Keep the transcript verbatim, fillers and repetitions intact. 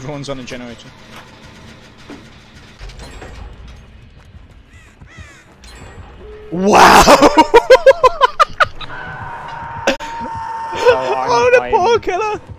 Everyone's on a generator. Wow! Oh, Oh, the poor killer!